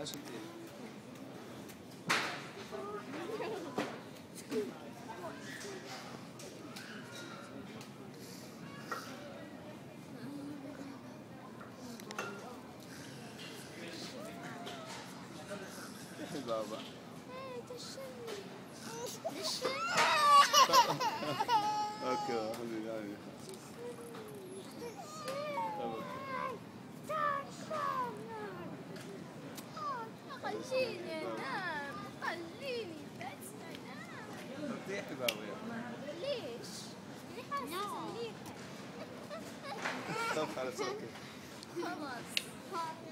شدي. بابا اوكي حبيبي خليني انام، خليني بس انام. ارتاحي بابا. ليش؟ ليه حاسة؟ طب خلاص اوكي خلاص.